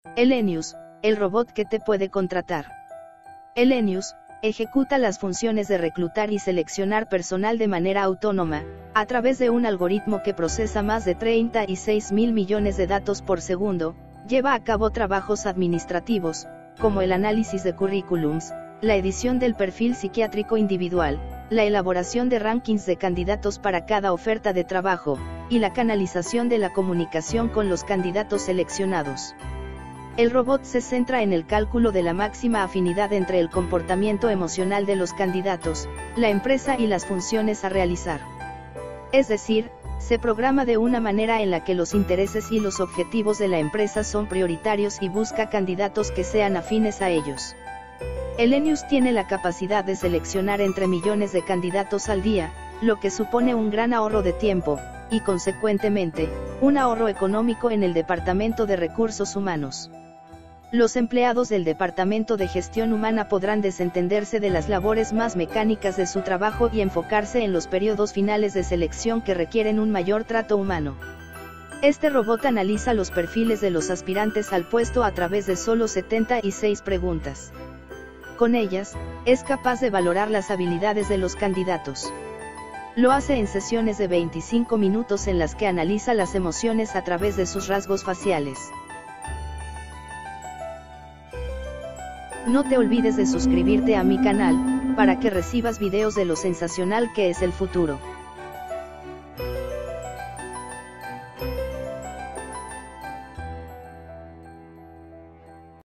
Hellenius, el robot que te puede contratar. Hellenius ejecuta las funciones de reclutar y seleccionar personal de manera autónoma, a través de un algoritmo que procesa más de 36.000 millones de datos por segundo, lleva a cabo trabajos administrativos, como el análisis de currículums, la edición del perfil psiquiátrico individual, la elaboración de rankings de candidatos para cada oferta de trabajo, y la canalización de la comunicación con los candidatos seleccionados. El robot se centra en el cálculo de la máxima afinidad entre el comportamiento emocional de los candidatos, la empresa y las funciones a realizar. Es decir, se programa de una manera en la que los intereses y los objetivos de la empresa son prioritarios y busca candidatos que sean afines a ellos. Hellenius tiene la capacidad de seleccionar entre millones de candidatos al día, lo que supone un gran ahorro de tiempo, y consecuentemente, un ahorro económico en el Departamento de Recursos Humanos. Los empleados del Departamento de Gestión Humana podrán desentenderse de las labores más mecánicas de su trabajo y enfocarse en los periodos finales de selección que requieren un mayor trato humano. Este robot analiza los perfiles de los aspirantes al puesto a través de solo 76 preguntas. Con ellas, es capaz de valorar las habilidades de los candidatos. Lo hace en sesiones de 25 minutos en las que analiza las emociones a través de sus rasgos faciales. No te olvides de suscribirte a mi canal, para que recibas videos de lo sensacional que es el futuro.